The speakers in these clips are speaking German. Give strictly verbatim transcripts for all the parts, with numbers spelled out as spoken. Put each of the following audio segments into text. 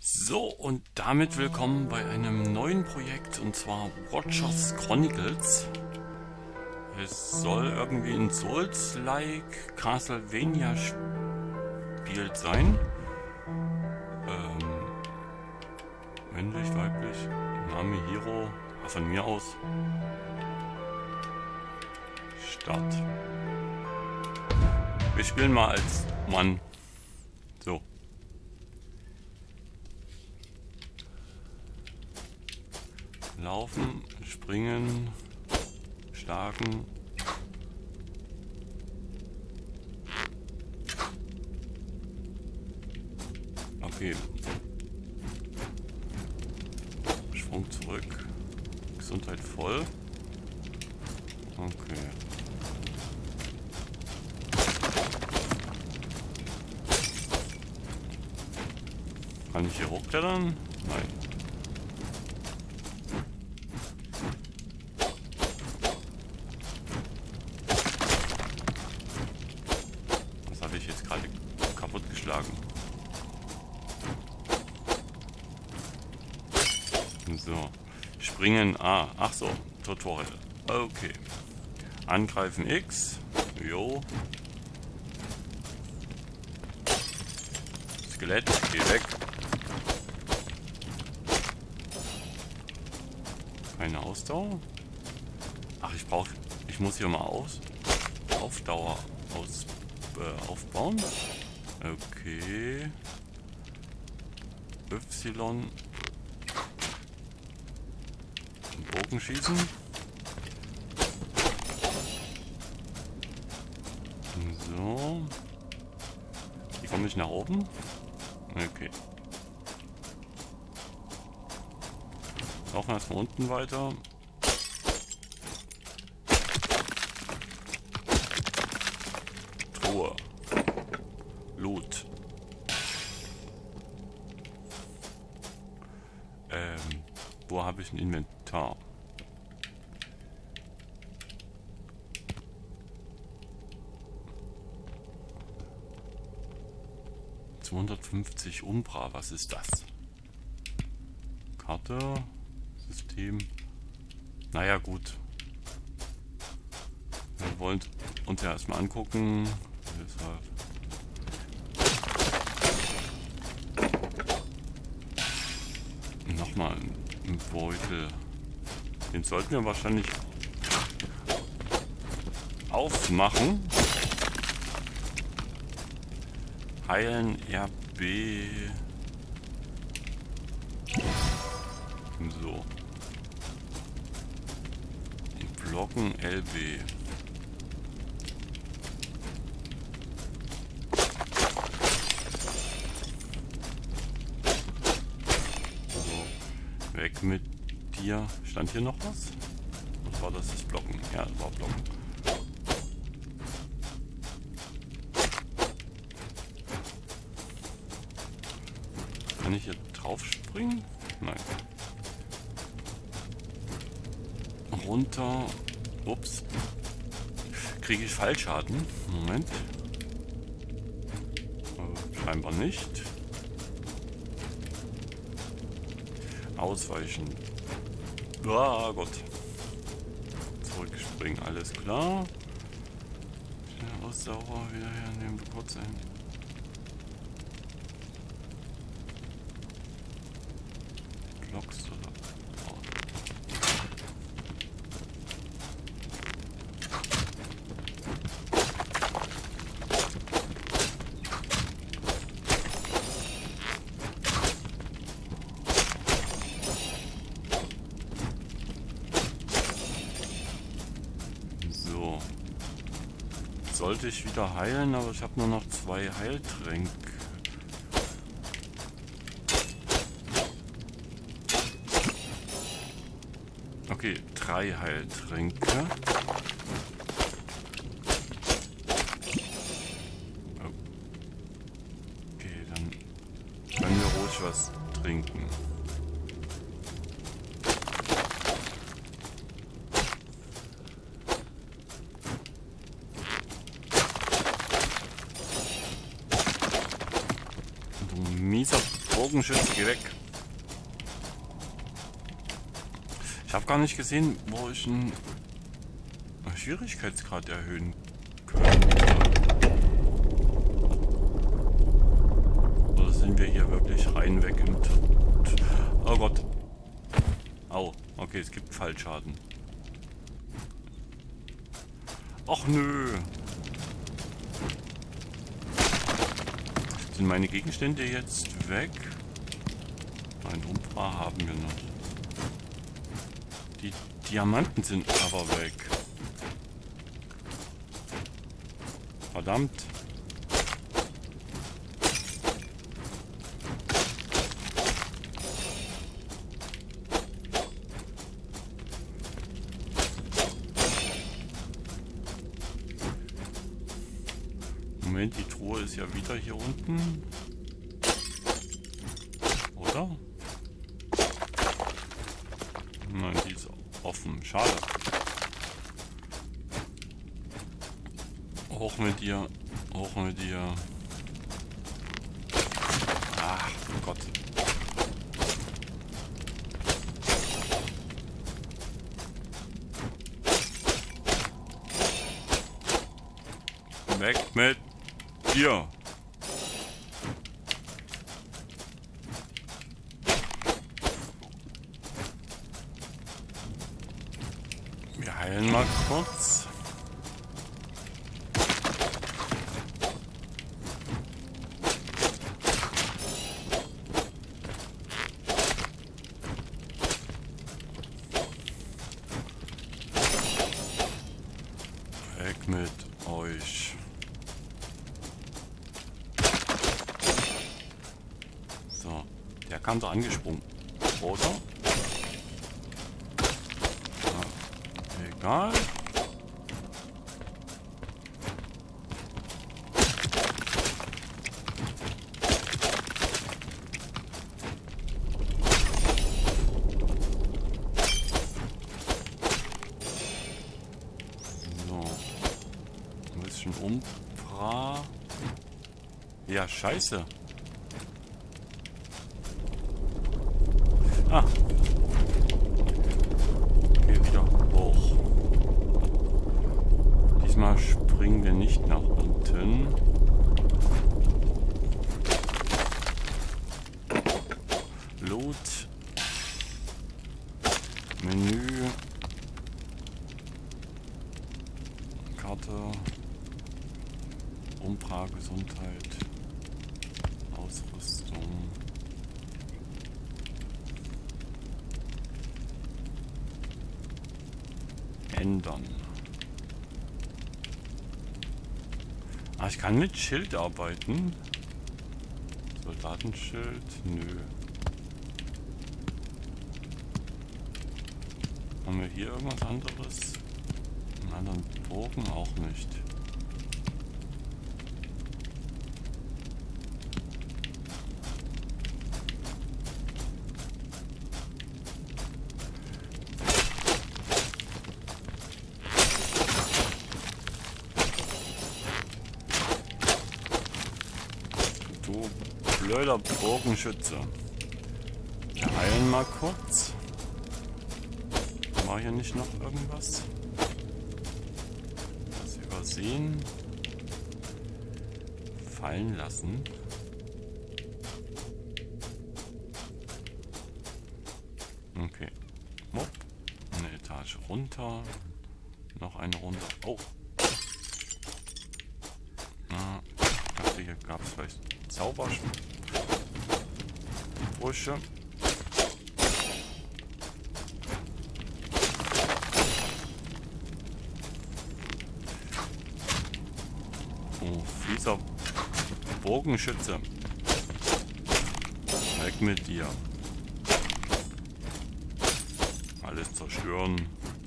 So, und damit willkommen bei einem neuen Projekt, und zwar Watchers Chronicles. Es soll irgendwie ein Souls-like Castlevania-Spiel sein. Ähm, männlich, weiblich, Name Hiro, von mir aus. Start. Wir spielen mal als Mann. So. Laufen, springen, schlagen. Okay. Schwung zurück. Gesundheit voll. Okay. Kann ich hier hochklettern? Nein. Was habe ich jetzt gerade kaputt geschlagen? So. Springen A. Ach so. Tutorial. Okay. Angreifen X. Jo. Skelett. Geh weg. Keine Ausdauer. Ach, ich brauche... Ich muss hier mal aus... Aufdauer aus... Äh, aufbauen. Okay. Y. Bogen schießen. So. Wie komme ich nach oben? Okay. Laufen erstmal unten weiter. Truhe. Loot. Ähm, wo habe ich ein Inventar? zweihundertfünfzig Umbra, was ist das? Karte, System. Naja, gut. Wir wollen uns ja erstmal angucken. Deshalb. Nochmal ein Beutel. Den sollten wir wahrscheinlich aufmachen. Heilen R B. So. Blocken L B. So. Weg mit dir. Stand hier noch was? Was war das? Das Blocken. Ja, das war Blocken. Kann ich hier drauf springen? Nein. Runter. Ups. Kriege ich Fallschaden? Moment. Äh, scheinbar nicht. Ausweichen. Ah, Gott. Zurückspringen, alles klar. Schnell Ausdauer wieder hernehmen, kurz ein. Blocks oder. Oh. So. Sollte ich wieder heilen, aber ich habe nur noch zwei Heiltränke. Okay, drei Heiltränke. Okay, dann können wir ruhig was trinken. Du mieser Bogenschütze, geh weg. Ich habe gar nicht gesehen, wo ich einen Schwierigkeitsgrad erhöhen könnte. Oder sind wir hier wirklich rein weg im... T oh Gott. Au, okay, es gibt Fallschaden. Och nö. Sind meine Gegenstände jetzt weg? Ein Umbra haben wir noch. Die Diamanten sind aber weg. Verdammt. Moment, die Truhe ist ja wieder hier unten. Oder? Nein, die ist offen. Schade. Hoch mit dir. Hoch mit dir. Ach Gott. Weg mit dir. Wir heilen mal kurz. Weg mit euch. So, der kam da angesprungen. Oder? Ja, egal. Umbra. Ja, scheiße. Ah. Geh wieder hoch. Diesmal springen wir nicht nach unten. Loot. Menü. Karte. Umbra, Gesundheit, Ausrüstung. Ändern. Ah, ich kann mit Schild arbeiten. Soldatenschild? Nö. Haben wir hier irgendwas anderes? Einen anderen Bogen auch nicht. Du blöder Bogenschütze. Wir heilen mal kurz. War hier nicht noch irgendwas? Was übersehen? Fallen lassen. Okay. Mopp. Eine Etage runter. Noch eine runter. Oh. Na, ich dachte, hier gab es vielleicht Zaubersprüche. Oh, fieser Bogenschütze. Weg mit dir. Alles zerstören.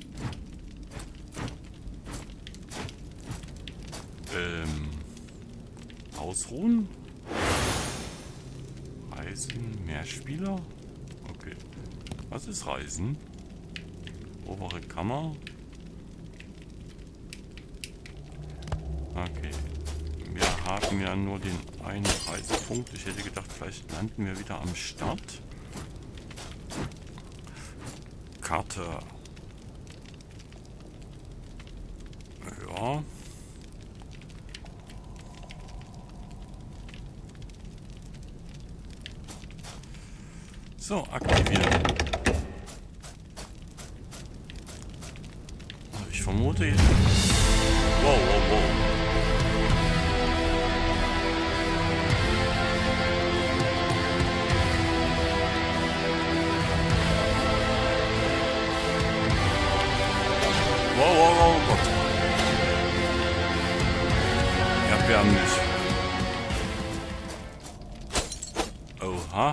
Ähm. Ausruhen? Reisen? Mehr Spieler? Okay. Was ist Reisen? Obere Kammer? Okay. Wir haben ja nur den einen Reisepunkt. Ich hätte gedacht, vielleicht landen wir wieder am Start. Karte. Ja. So, aktivieren. Ich vermute jetzt... Wow, wow, wow. Wow, wow, wow, Gott. Erbärmlich. Oha.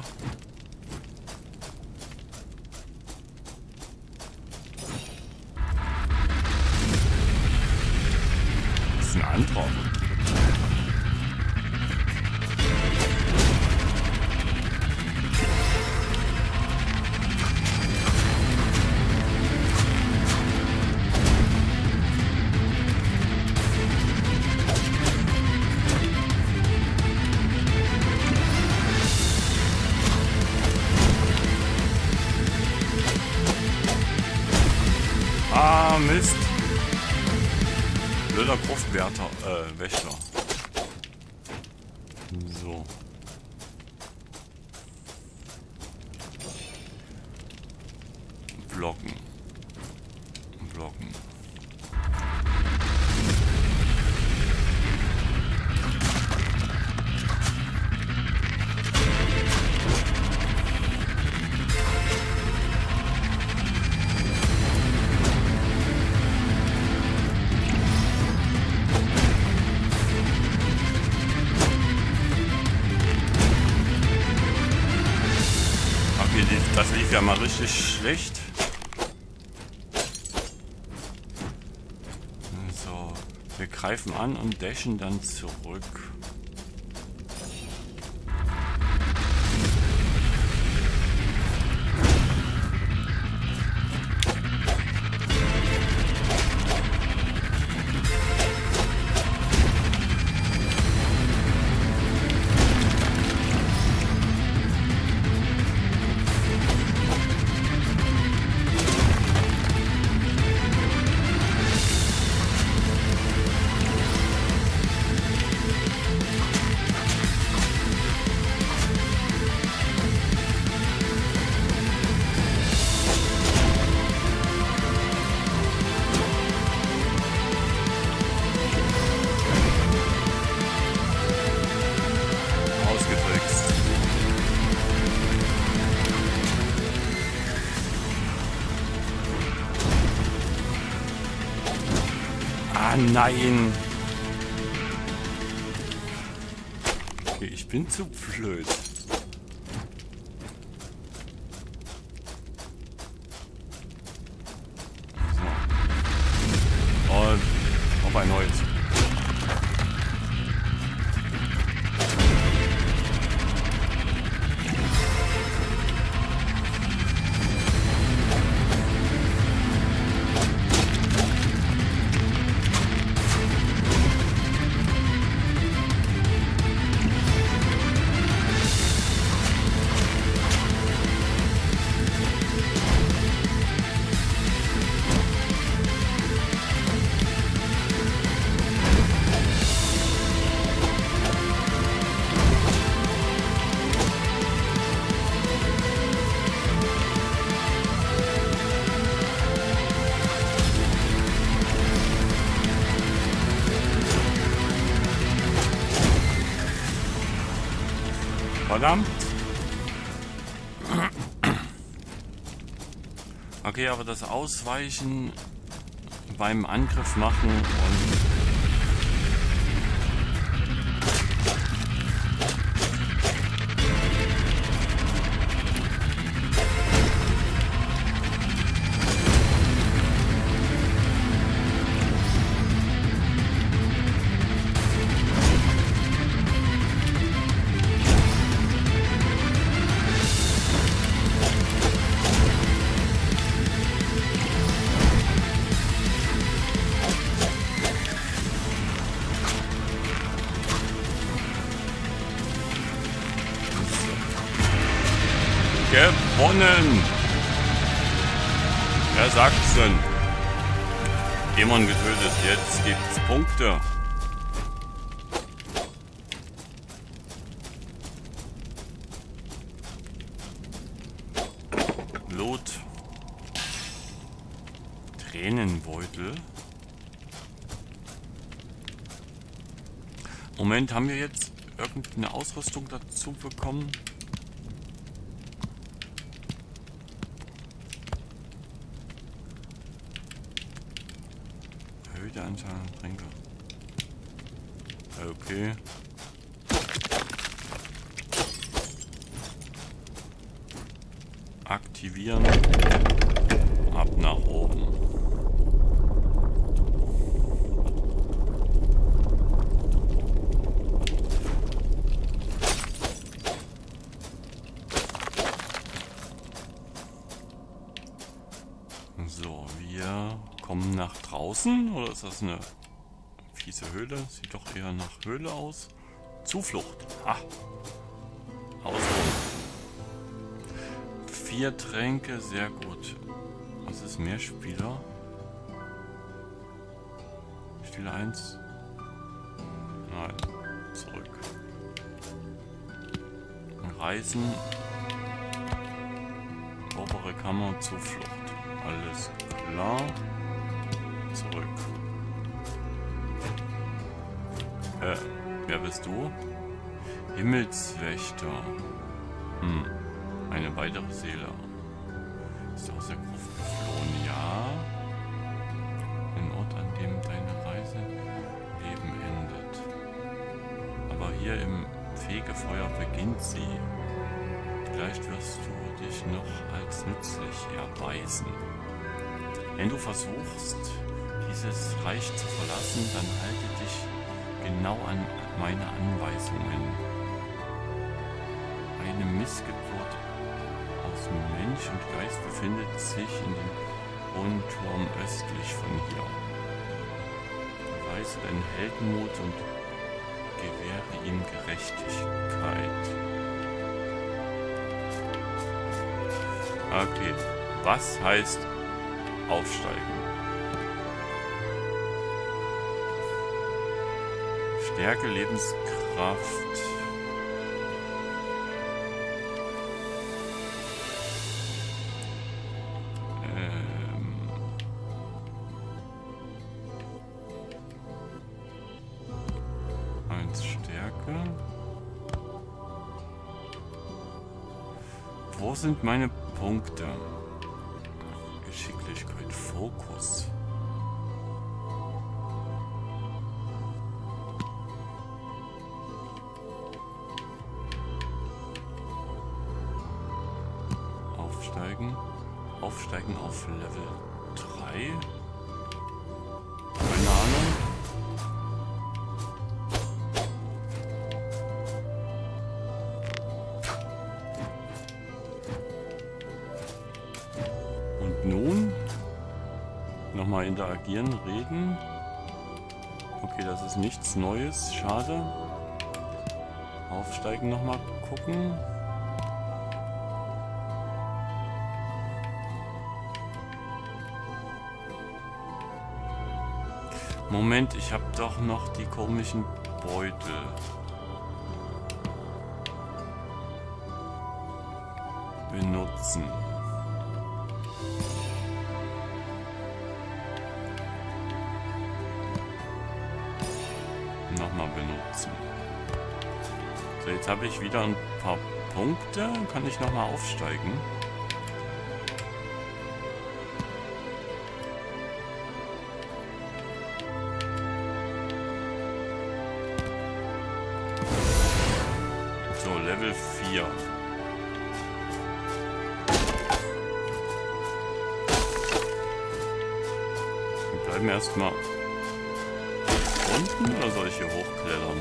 Das ist ein anderer. Ah, Mist. Blöder Gruftwärter, äh, Wächter. So. Blocken. Blocken. Das lief ja mal richtig schlecht. So, wir greifen an und dashen dann zurück. Ah, nein. Okay, ich bin zu blöd. So. Und auf ein neues. Verdammt. Okay, aber das Ausweichen beim Angriff machen und... gewonnen. Der Sachsen. Dämon getötet. Jetzt gibt's Punkte. Blut. Tränenbeutel. Moment, haben wir jetzt irgendeine Ausrüstung dazu bekommen? Erhöhte Anzahl an Tränke. Okay. Aktivieren. Ab nach oben. So, wir kommen nach draußen. Oder ist das eine fiese Höhle? Sieht doch eher nach Höhle aus. Zuflucht. Ha. Ausruhen. Vier Tränke, sehr gut. Was ist Mehrspieler? Spieler eins. Nein, zurück. Reisen. Obere Kammer, Zuflucht. Alles klar. Zurück. Äh, wer bist du? Himmelswächter. Hm. Eine weitere Seele. Ist aus der Gruft geflohen, ja. Ein Ort, an dem deine Reise Leben endet. Aber hier im Fegefeuer beginnt sie. Vielleicht wirst du dich noch als nützlich erweisen. Wenn du versuchst, dieses Reich zu verlassen, dann halte dich genau an meine Anweisungen. Eine Missgeburt aus Mensch und Geist befindet sich in dem hohen Turm östlich von hier. Beweise deinen Heldenmut und gewähre ihm Gerechtigkeit. Okay, was heißt aufsteigen? Stärke, Lebenskraft. Ähm. Eins Stärke. Wo sind meine Punkte? Geschicklichkeit, Fokus. Aufsteigen. Aufsteigen auf Level drei. Keine Ahnung. Nun nochmal interagieren, reden. Okay, das ist nichts Neues. Schade. Aufsteigen nochmal gucken. Moment, ich habe doch noch die komischen Beutel. Benutzen. Nochmal benutzen. So, jetzt habe ich wieder ein paar Punkte. Kann ich nochmal aufsteigen? So, Level vier. Wir bleiben erstmal unten, oder soll ich hier hochklettern?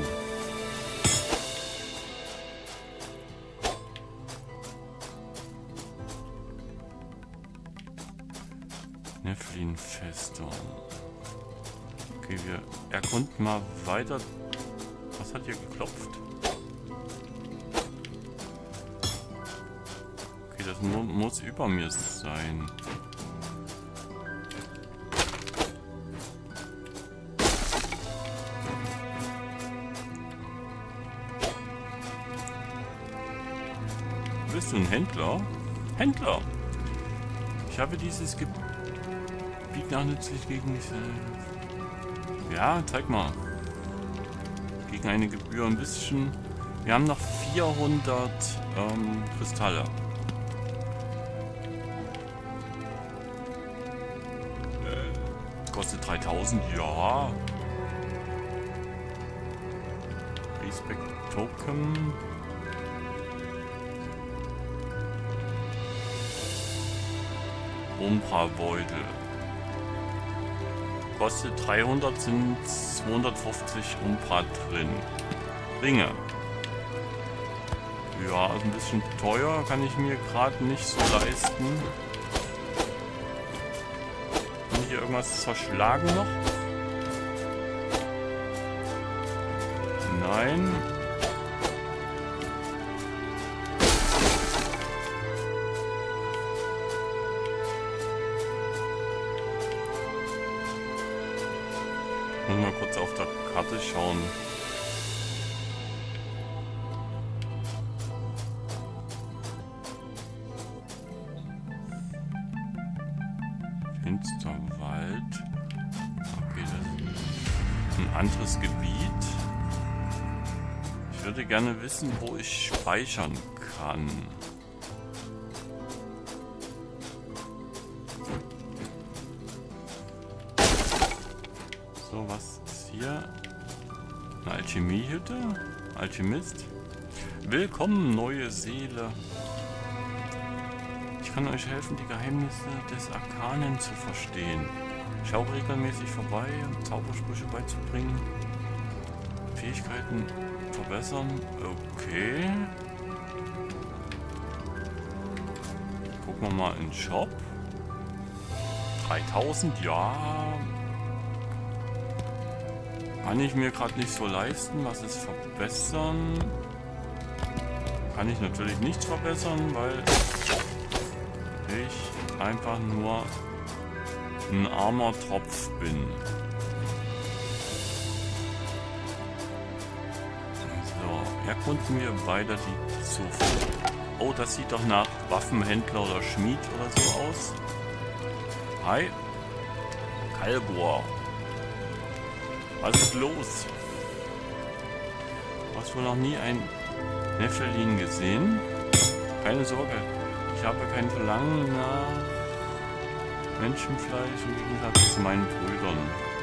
Nephlin-Festung. Okay, wir erkunden mal weiter. Was hat hier geklopft? Okay, das mu muss über mir sein. Bist du ein Händler? Händler! Ich habe dieses Gebiet nach nützlich gegen mich. Ja, zeig mal. Gegen eine Gebühr ein bisschen. Wir haben noch vierhundert ähm, Kristalle. Äh, kostet dreitausend, ja. Respect Token. Umbra-Beutel. Kostet dreihundert, sind zweihundertfünfzig Umbra drin. Ringe. Ja, ist ein bisschen teuer, kann ich mir gerade nicht so leisten. Kann ich hier irgendwas zerschlagen noch? Nein. Muss mal kurz auf der Karte schauen. Finsterwald. Okay, das ist ein anderes Gebiet. Ich würde gerne wissen, wo ich speichern kann. So, was ist hier? Eine Alchemiehütte? Alchemist? Willkommen, neue Seele. Ich kann euch helfen, die Geheimnisse des Arkanen zu verstehen. Schau regelmäßig vorbei, um Zaubersprüche beizubringen. Fähigkeiten verbessern. Okay. Gucken wir mal in den Shop. dreitausend, ja. Kann ich mir gerade nicht so leisten. Was ist verbessern? Kann ich natürlich nichts verbessern, weil ich einfach nur ein armer Tropf bin. So, erkunden wir weiter die Zufuhr. Oh, das sieht doch nach Waffenhändler oder Schmied oder so aus. Hi. Kalbor. Was ist los? Du hast wohl noch nie ein Nephelin gesehen? Keine Sorge, ich habe kein Verlangen nach Menschenfleisch im Gegensatz zu meinen Brüdern.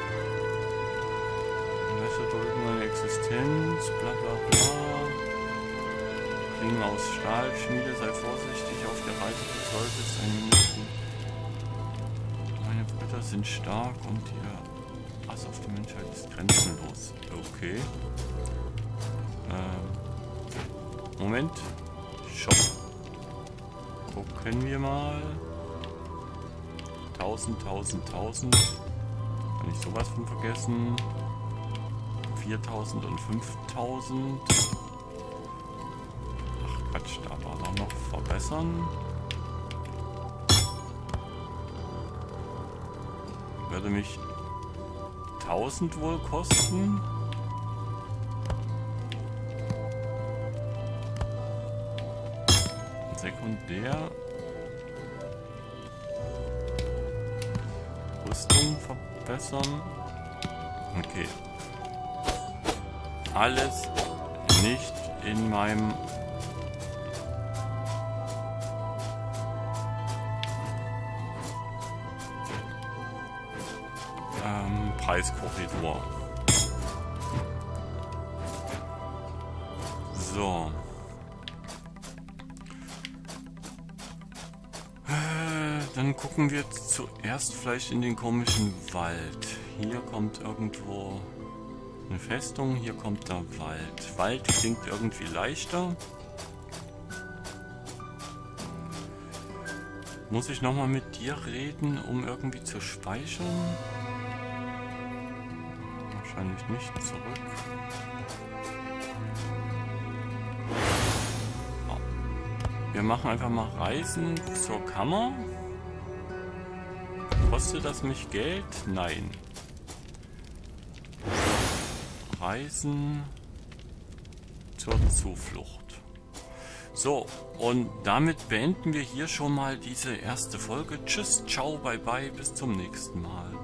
Wäsche drücken meine Existenz, bla bla bla. Klingen aus Stahl, Schmiede, sei vorsichtig auf der Reise, du solltest ein Minuten. Meine Brüder sind stark und ihr Hass auf die Menschheit ist grenzenlos. Okay. Ähm, Moment. Shop. Gucken wir mal. tausend, tausend, tausend. Kann ich sowas von vergessen. viertausend und fünftausend. Ach Quatsch, da war doch noch verbessern. Würde mich tausend wohl kosten. Sekundär. Rüstung verbessern. Okay. Alles nicht in meinem ähm, Preiskorridor. So. Dann gucken wir zuerst vielleicht in den komischen Wald. Hier kommt irgendwo eine Festung, hier kommt der Wald. Wald klingt irgendwie leichter. Muss ich nochmal mit dir reden, um irgendwie zu speichern? Wahrscheinlich nicht. Zurück. Oh. Wir machen einfach mal Reisen zur Kammer. Kostet das mich Geld? Nein. Reisen zur Zuflucht. So, und damit beenden wir hier schon mal diese erste Folge. Tschüss, ciao, bye bye, bis zum nächsten Mal.